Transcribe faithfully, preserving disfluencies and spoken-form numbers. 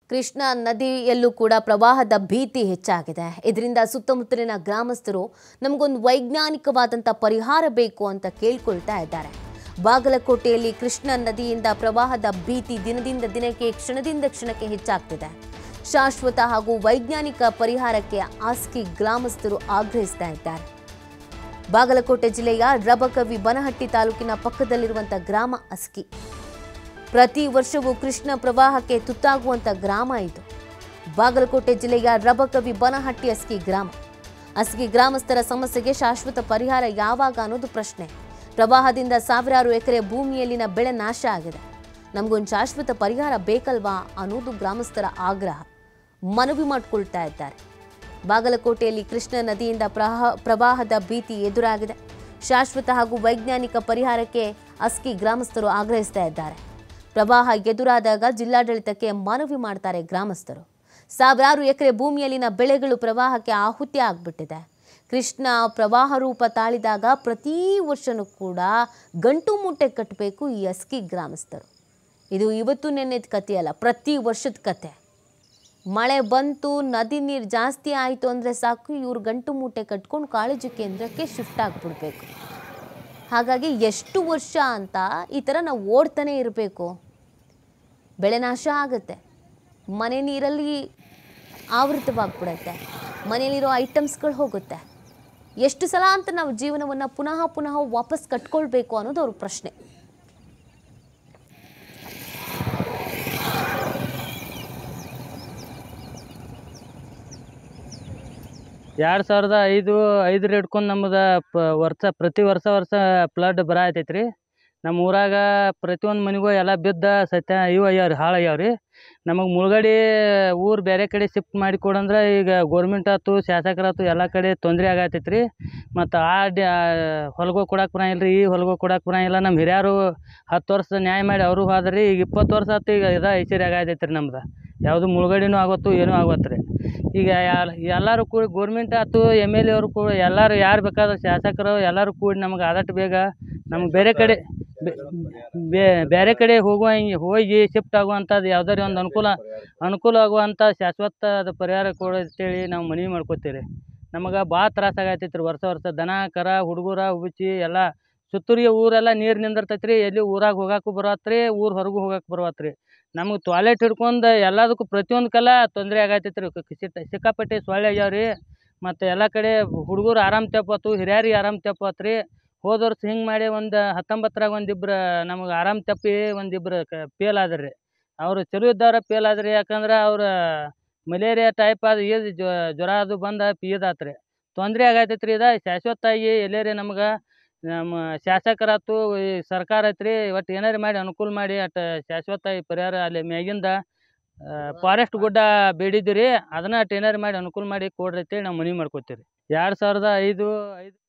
ಕೃಷ್ಣಾ ನದಿಯಲ್ಲೂ ಕೂಡ ಪ್ರವಾಹದ ಭೀತಿ ಹೆಚ್ಚಾಗಿದೆ. ಇದರಿಂದ ಸುತ್ತಮುತ್ತಲಿನ ಗ್ರಾಮಸ್ಥರು ನಮಗೊಂದು ವೈಜ್ಞಾನಿಕವಾದಂತ ಪರಿಹಾರ ಬೇಕು ಅಂತ ಕೇಳಿಕೊಳ್ತಾ ಇದ್ದಾರೆ. ಬಾಗಲಕೋಟೆಯಲ್ಲಿ ಕೃಷ್ಣಾ ನದಿಯಿಂದ ಪ್ರವಾಹದ ಭೀತಿ ದಿನದಿಂದ ದಿನಕ್ಕೆ ಕ್ಷಣದಿಂದ ಕ್ಷಣಕ್ಕೆ ಹೆಚ್ಚಾಗ್ತಿದೆ. ಶಾಶ್ವತ ಹಾಗೂ ವೈಜ್ಞಾನಿಕ ಪರಿಹಾರಕ್ಕೆ ಆಸ್ಕಿ ಗ್ರಾಮಸ್ಥರು ಆಗ್ರಹಿಸ್ತಾ ಇದ್ದಾರೆ. ಬಾಗಲಕೋಟೆ ಜಿಲ್ಲೆಯ ರಬಕವಿ ಬನಹಟ್ಟಿ ತಾಲೂಕಿನ ಪಕ್ಕದಲ್ಲಿರುವಂತಹ ಗ್ರಾಮ ಅಸ್ಕಿ. ಪ್ರತಿ ವರ್ಷವೂ ಕೃಷ್ಣ ಪ್ರವಾಹಕ್ಕೆ ತುತ್ತಾಗುವಂತ ಗ್ರಾಮ ಇದು. ಬಾಗಲಕೋಟೆ ಜಿಲ್ಲೆಯ ರಬಕವಿ ಬನಹಟ್ಟಿ ಅಸ್ಕಿ ಗ್ರಾಮ. ಅಸ್ಕಿ ಗ್ರಾಮಸ್ಥರ ಸಮಸ್ಯೆಗೆ ಶಾಶ್ವತ ಪರಿಹಾರ ಯಾವಾಗ ಅನ್ನೋದು ಪ್ರಶ್ನೆ. ಪ್ರವಾಹದಿಂದ ಸಾವಿರಾರು ಎಕರೆ ಭೂಮಿಯಲ್ಲಿನ ಬೆಳೆ ನಾಶ ಆಗಿದೆ. ನಮಗೊಂದು ಶಾಶ್ವತ ಪರಿಹಾರ ಬೇಕಲ್ವಾ ಅನ್ನೋದು ಗ್ರಾಮಸ್ಥರ ಆಗ್ರಹ. ಮನವಿ ಮಾಡಿಕೊಳ್ತಾ ಇದ್ದಾರೆ. ಬಾಗಲಕೋಟೆಯಲ್ಲಿ ಕೃಷ್ಣಾ ನದಿಯಿಂದ ಪ್ರವಾಹದ ಭೀತಿ ಎದುರಾಗಿದೆ. ಶಾಶ್ವತ ಹಾಗೂ ವೈಜ್ಞಾನಿಕ ಪರಿಹಾರಕ್ಕೆ ಅಸ್ಕಿ ಗ್ರಾಮಸ್ಥರು ಆಗ್ರಹಿಸ್ತಾ ಇದ್ದಾರೆ. ಪ್ರವಾಹ ಎದುರಾದಾಗ ಜಿಲ್ಲಾಡಳಿತಕ್ಕೆ ಮನವಿ ಮಾಡ್ತಾರೆ ಗ್ರಾಮಸ್ಥರು. ಸಾವಿರಾರು ಎಕರೆ ಭೂಮಿಯಲ್ಲಿನ ಬೆಳೆಗಳು ಪ್ರವಾಹಕ್ಕೆ ಆಹುತಿ ಆಗ್ಬಿಟ್ಟಿದೆ. ಕೃಷ್ಣ ಪ್ರವಾಹ ರೂಪ ತಾಳಿದಾಗ ಪ್ರತಿ ವರ್ಷನೂ ಕೂಡ ಗಂಟು ಮೂಟೆ ಕಟ್ಟಬೇಕು ಈ ಅಸ್ಕಿ ಗ್ರಾಮಸ್ಥರು. ಇದು ಇವತ್ತು ನೆನ್ನೆದ ಕಥೆಯಲ್ಲ, ಪ್ರತಿ ವರ್ಷದ ಕತೆ. ಮಳೆ ಬಂತು, ನದಿ ನೀರು ಜಾಸ್ತಿ ಆಯಿತು ಅಂದರೆ ಸಾಕು, ಇವ್ರು ಗಂಟು ಮೂಟೆ ಕಟ್ಕೊಂಡು ಕಾಳಜಿ ಕೇಂದ್ರಕ್ಕೆ ಶಿಫ್ಟ್ ಆಗಿಬಿಡ್ಬೇಕು. ಹಾಗಾಗಿ ಎಷ್ಟು ವರ್ಷ ಅಂತ ಈ ಥರ ನಾವು ಓಡ್ತಾನೆ ಇರಬೇಕು. ಬೆಳೆ ನಾಶ ಆಗುತ್ತೆ, ಮನೆ ನೀರಲ್ಲಿ ಆವೃತವಾಗಿಬಿಡುತ್ತೆ, ಮನೆಯಲ್ಲಿರೋ ಐಟಮ್ಸ್ಗಳು ಹೋಗುತ್ತೆ. ಎಷ್ಟು ಸಲ ಅಂತ ನಾವು ಜೀವನವನ್ನು ಪುನಃ ಪುನಃ ವಾಪಸ್ ಕಟ್ಕೊಳ್ಬೇಕು ಅನ್ನೋದು ಅವ್ರ ಪ್ರಶ್ನೆ. ಎರಡು ಸಾವಿರದ ಐದು ಐದರ ಹಿಡ್ಕೊಂಡು ನಮ್ಮದು ಪ ವರ್ಷ ಪ್ರತಿ ವರ್ಷ ವರ್ಷ ಫ್ಲಡ್ ಬರ ಆಯ್ತೈತೆ ರೀ. ನಮ್ಮ ಊರಾಗ ಪ್ರತಿಯೊಂದು ಮನೆಗೂ ಎಲ್ಲ ಬಿದ್ದ ಸತ್ಯ ಇವು ಆಗ್ಯಾವ ರೀ, ಹಾಳು ಆಗ್ಯಾವ ರೀ. ನಮಗೆ ಮುಳುಗಡೆ ಊರು ಬೇರೆ ಕಡೆ ಶಿಫ್ಟ್ ಮಾಡಿ ಕೊಡಂದ್ರೆ ಈಗ ಗೋರ್ಮೆಂಟ್ ಆಯ್ತು, ಶಾಸಕರಾಯ್ತು, ಎಲ್ಲ ಕಡೆ ತೊಂದರೆ ಆಗತ್ತೈತೆ ರೀ. ಮತ್ತು ಆ ಡ ಹೊಲಗೂ ಕೊಡಕ್ಕೆ ಬರಂಗಿಲ್ಲ ರೀ, ಈ ಹೊಲಗೂ ಕೊಡಕ್ಕೆ ಬರಂಗಿಲ್ಲ. ನಮ್ಮ ಹಿರಿಯರು ಹತ್ತು ವರ್ಷ ನ್ಯಾಯ ಮಾಡಿ ಅವರು ಹೋದ್ರಿ. ಈಗ ಇಪ್ಪತ್ತು ವರ್ಷ ಆಯ್ತು, ಈಗ ಇದು ಐಶ್ವರ್ಯ ಆಗತೈತೆ ರೀ ನಮ್ದು. ಯಾವುದು ಮುಳುಗಡೆನೂ ಆಗೋತ್ತು, ಏನೂ ಆಗೋತ್ತು ರೀ. ಈಗ ಎಲ್ಲರೂ ಕೂಡಿ ಗೋರ್ಮೆಂಟ್ ಆಯ್ತು, ಎಮ್ ಎಲ್ ಎ ಅವರು ಕೂಡ ಎಲ್ಲರೂ ಯಾರು ಬೇಕಾದ್ರೆ ಶಾಸಕರು ಎಲ್ಲರೂ ಕೂಡಿ ನಮ್ಗೆ ಆದಷ್ಟು ಬೇಗ ನಮ್ಗೆ ಬೇರೆ ಕಡೆ ಬೇರೆ ಕಡೆ ಹೋಗುವ ಹಿಂಗೆ ಹೋಗಿ ಶಿಫ್ಟ್ ಆಗುವಂಥದ್ದು ಯಾವುದಾರು ಒಂದು ಅನುಕೂಲ ಅನುಕೂಲ ಆಗುವಂಥ ಶಾಶ್ವತದ ಪರಿಹಾರ ಕೊಡು ಅಂತೇಳಿ ನಾವು ಮನವಿ ಮಾಡ್ಕೋತೀವಿ. ನಮಗೆ ಭಾಳ ತ್ರಾಸ ಆಗತೈತೆ ರೀ. ವರ್ಷ ವರ್ಷ ದನ ಕರ ಹುಡುಗರ ಹುಚ್ಚಿ ಎಲ್ಲ ಸುತ್ತೂರಿಗೆ ಊರೆಲ್ಲ ನೀರು ನಿಂದಿರ್ತೈತೆ ರೀ. ಎಲ್ಲಿ ಊರಾಗ ಹೋಗಾಕು ಬರವತ್ತು ರೀ, ಊರು ಹೊರಗೂ ಹೋಗಕ್ಕೆ ಬರವತ್ತು ರೀ. ನಮಗೆ ಟಾಯ್ಲೆಟ್ ಹಿಡ್ಕೊಂಡು ಎಲ್ಲದಕ್ಕೂ ಪ್ರತಿಯೊಂದು ಕಲ ತೊಂದರೆ ಆಗತೈತೆ ರೀ. ಸಿಕ್ಕಾಪಟ್ಟೆ ಸೊಳ್ಳೆ ಆಗ್ಯಾವ ರೀ. ಮತ್ತು ಎಲ್ಲ ಕಡೆ ಹುಡುಗರು ಆರಾಮ್ ತೆಪ್ಪತ್ತು, ಹಿರಿಯರಿಗೆ ಆರಾಮ್ ತೆಪ್ಪತ್ತು ರೀ. ಹೋದ ವರ್ಷ ಹಿಂಗೆ ಮಾಡಿ ಒಂದು ಹತ್ತೊಂಬತ್ತರಾಗ ಒಂದಿಬ್ರು ನಮಗೆ ಆರಾಮ್ ತಪ್ಪಿ ಒಂದಿಬ್ರು ಕ ಫೇಲ್ ಆದ್ರಿ ರೀ. ಅವರು ಚಲೋ ಇದ್ದವ್ರ ಫೇಲ್ ಆದ್ರಿ. ಯಾಕಂದ್ರೆ ಅವ್ರ ಮಲೇರಿಯಾ ಟೈಪ್ ಅದು ಇದು ಜ್ವರ ಅದು ಬಂದು ಇದಾತು ರೀ. ತೊಂದರೆ ಆಗತೈತೆ ರೀ. ಇದು ಶಾಶ್ವತವಾಗಿ ಎಲ್ಲೇರಿ ನಮ್ಗೆ ನಮ್ಮ ಶಾಸಕರಾಯ್ತು, ಈ ಸರ್ಕಾರ ಐತ್ರಿ, ಒಟ್ಟು ಏನಾರು ಮಾಡಿ ಅನುಕೂಲ ಮಾಡಿ ಅಟ್ ಶಾಶ್ವತ ಪರಿಹಾರ ಅಲ್ಲಿ ಮ್ಯಾಗಿಂದ ಫಾರೆಸ್ಟ್ ಗುಡ್ಡ ಬೇಡಿದ್ವಿ ರೀ. ಅದನ್ನ ಅಟ್ ಏನಾರು ಮಾಡಿ ಅನುಕೂಲ ಮಾಡಿ ಕೊಡ್ರಿ ಅಂತೇಳಿ ನಾವು ಮನವಿ ಮಾಡ್ಕೋತೀವಿ ರೀ. ಎರಡು ಸಾವಿರದ ಐದು ಐದು